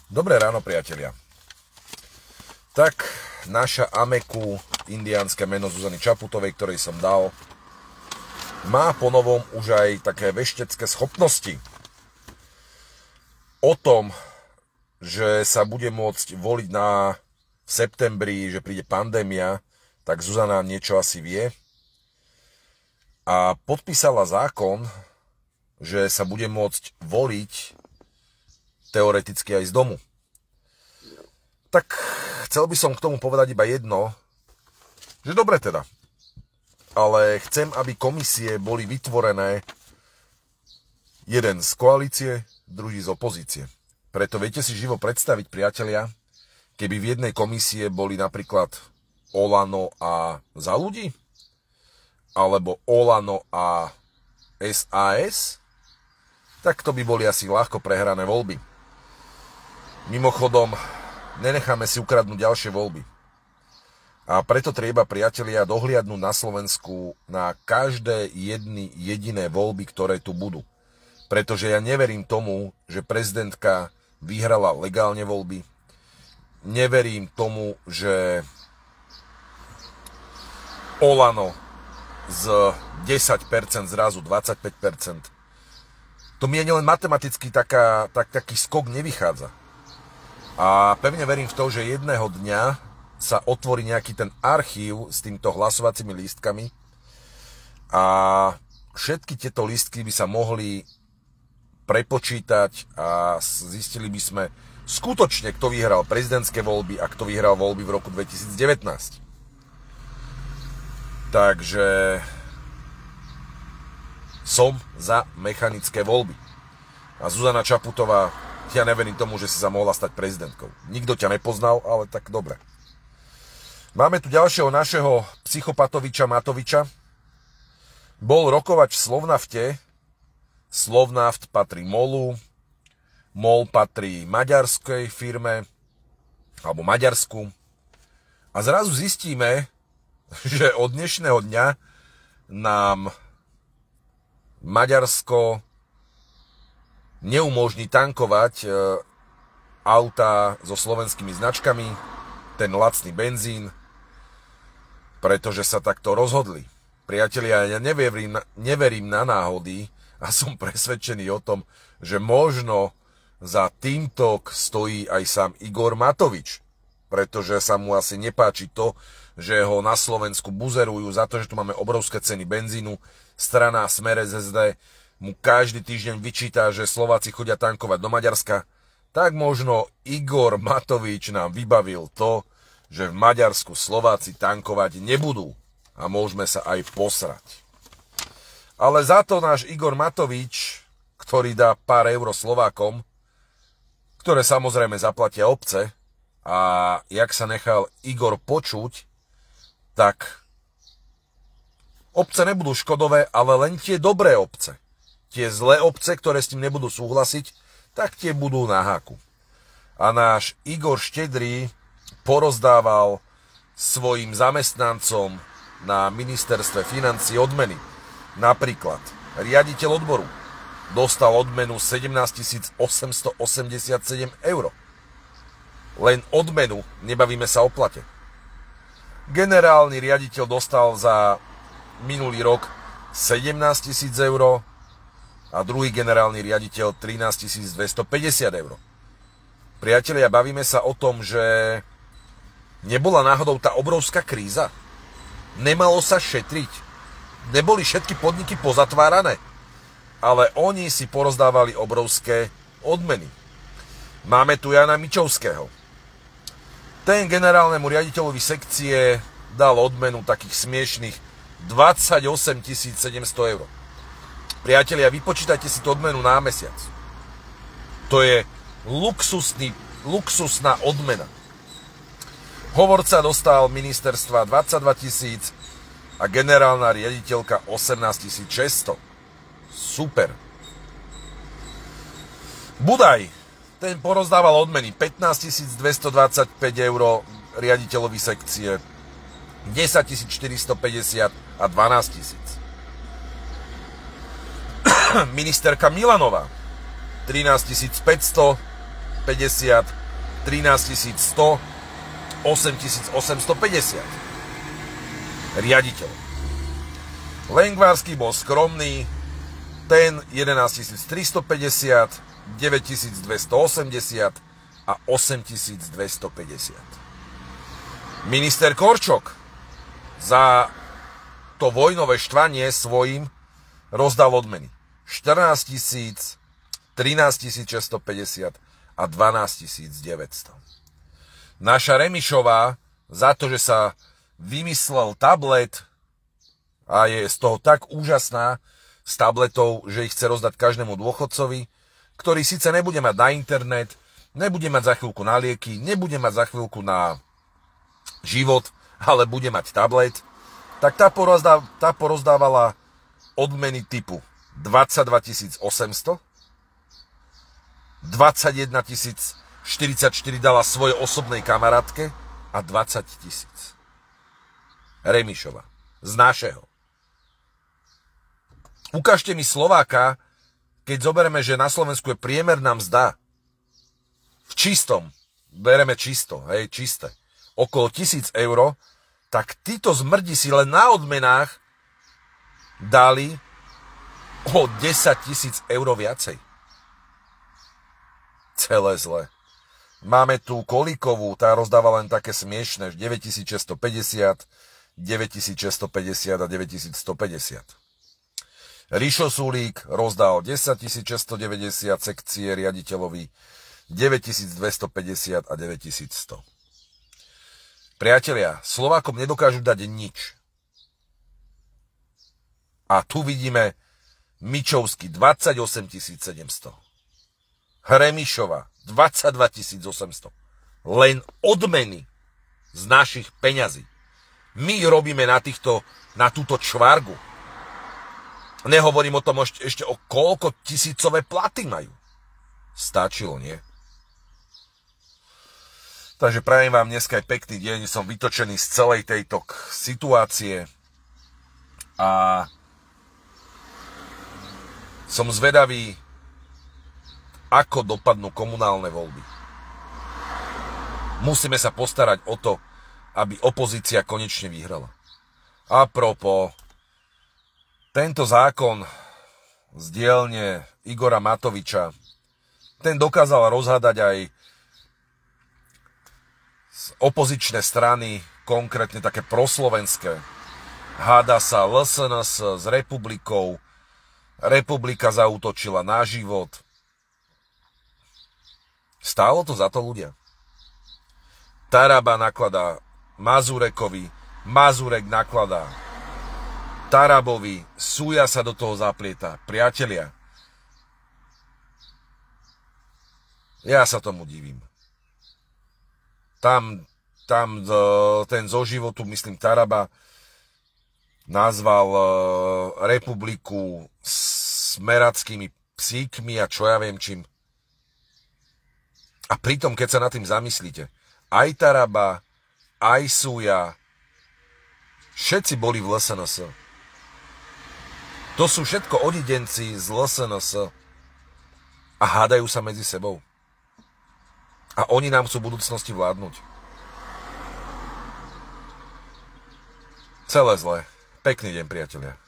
Dobré ráno, priatelia. Tak, naša Ameku, indiánske meno Zuzany Čaputovej, ktorej som dal, má ponovom už aj také veštecké schopnosti. O tom, že sa bude môcť voliť v septembri, že príde pandémia, tak Zuzana niečo asi vie. A podpísala zákon, že sa bude môcť voliť teoreticky aj z domu. Tak chcel by som k tomu povedať iba jedno, že dobre teda. Ale chcem, aby komisie boli vytvorené jeden z koalície, druhý z opozície. Preto viete si živo predstaviť, priatelia, keby v jednej komisie boli napríklad Olano a Za ľudí, alebo Olano a SAS, tak to by boli asi ľahko prehrané voľby. Mimochodom, nenecháme si ukradnúť ďalšie voľby. A preto treba, priatelia, dohliadnúť na Slovensku na každé jediné voľby, ktoré tu budú. Pretože ja neverím tomu, že prezidentka vyhrala legálne voľby. Neverím tomu, že Olano z 10% zrazu 25%. To mi ani len matematicky taký skok nevychádza. A pevne verím v to, že jedného dňa sa otvorí nejaký ten archív s týmto hlasovacími lístkami a všetky tieto lístky by sa mohli prepočítať a zistili by sme skutočne, kto vyhral prezidentské voľby a kto vyhral voľby v roku 2019. Takže som za mechanické voľby. A Zuzana Čaputová, ja neverím tomu, že si sa mohla stať prezidentkou. Nikto ťa nepoznal, ale tak dobre. Máme tu ďalšieho našeho psychopatoviča Matoviča. Bol rokovač v Slovnafte. Slovnaft patrí MOLu. MOL patrí maďarskej firme, alebo Maďarsku. A zrazu zistíme, že od dnešného dňa nám Maďarsko neumožní tankovať autá so slovenskými značkami, ten lacný benzín, pretože sa takto rozhodli. Priatelia, ja neverím na náhody a som presvedčený o tom, že možno za týmto stojí aj sám Igor Matovič, pretože sa mu asi nepáči to, že ho na Slovensku buzerujú za to, že tu máme obrovské ceny benzínu. Strana Smer SSD mu každý týždeň vyčíta, že Slováci chodia tankovať do Maďarska, tak možno Igor Matovič nám vybavil to, že v Maďarsku Slováci tankovať nebudú a môžeme sa aj posrať. Ale za to náš Igor Matovič, ktorý dá pár eur Slovákom, ktoré samozrejme zaplatia obce, a jak sa nechal Igor počuť, tak obce nebudú škodové, ale len tie dobré obce. Tie zlé obce, ktoré s tým nebudú súhlasiť, tak tie budú na háku. A náš Igor Štedrý porozdával svojim zamestnancom na ministerstve financií odmeny. Napríklad riaditeľ odboru dostal odmenu 17 887 eur. Len odmenu, nebavíme sa o plate. Generálny riaditeľ dostal za minulý rok 17 000 eur a druhý generálny riaditeľ 13 250 eur. Priatelia, bavíme sa o tom, že nebola náhodou tá obrovská kríza? Nemalo sa šetriť? Neboli všetky podniky pozatvárané? Ale oni si porozdávali obrovské odmeny. Máme tu Jana Mičovského. Ten generálnemu riaditeľovi sekcie dal odmenu takých smiešných 28 700 eur. Priatelia, vypočítajte si tú odmenu na mesiac. To je luxusná odmena. Hovorca dostal ministerstva 22 000 a generálna riaditeľka 18 600. Super. Budaj, ten porozdával odmeny 15 225 eur riaditeľovi sekcie, 10 450 a 12 000. Ministerka Milanová 13 550 13100, 8850. Riaditeľ. Lengvarský bol skromný, ten 11350, 9280 a 8250. Minister Korčok za to vojnové štvanie svojim rozdal odmeny 14 000, 13 650 a 12 900. Naša Remišová za to, že sa vymyslel tablet a je z toho tak úžasná s tabletov, že ich chce rozdať každému dôchodcovi, ktorý síce nebude mať na internet, nebude mať za chvíľku na lieky, nebude mať za chvíľku na život, ale bude mať tablet, tak tá porozdávala odmeny typu 22 800, 21 044 dala svojej osobnej kamarátke a 20 000. Remišova. Z našeho. Ukážte mi Slováka, keď zoberieme, že na Slovensku je priemerná mzda v čistom, bereme čisto, hej, čisté, okolo 1000 eur, tak títo zmrdi si len na odmenách dali o 10 000 eur viacej. Celé zle. Máme tu Kolíkovú, tá rozdáva len také smiešné, 9650, 9650 a 9150. Rišo Sulík rozdal 10 690 sekcie riaditeľovi, 9250 a 9100. Priatelia, Slovákom nedokážu dať nič. A tu vidíme Mičovský 28 700. Remišova 22 800. Len odmeny z našich peňazí. My robíme na túto čvargu. Nehovorím o tom ešte o koľko tisícové platy majú. Stačilo, nie? Takže prajem vám dneska aj pekný deň. Som vytočený z celej tejto situácie a som zvedavý, ako dopadnú komunálne voľby. Musíme sa postarať o to, aby opozícia konečne vyhrala. A propos, tento zákon z dielne Igora Matoviča, ten dokázal rozhádať aj opozičné strany, konkrétne také proslovenské. Háda sa LSNS s Republikou, Republika zaútočila na život. Stálo to za to, ľudia? Taraba nakladá Mazurekovi, Mazurek nakladá Tarabovi, Súja sa do toho zaplieta. Priatelia, ja sa tomu divím. Tam ten zo životu, myslím, Taraba nazval Republiku smerackými psíkmi a čo ja viem čím. A pritom, keď sa nad tým zamyslíte, aj Taraba, aj Súja, všetci boli v LSNS. To sú všetko odidenci z LSNS a hádajú sa medzi sebou. A oni nám chcú v budúcnosti vládnuť. Celé zlé. Pekný deň, priatelia.